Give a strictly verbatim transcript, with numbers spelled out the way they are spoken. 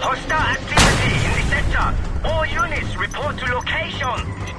Hostile activity in the sector. All units report to location.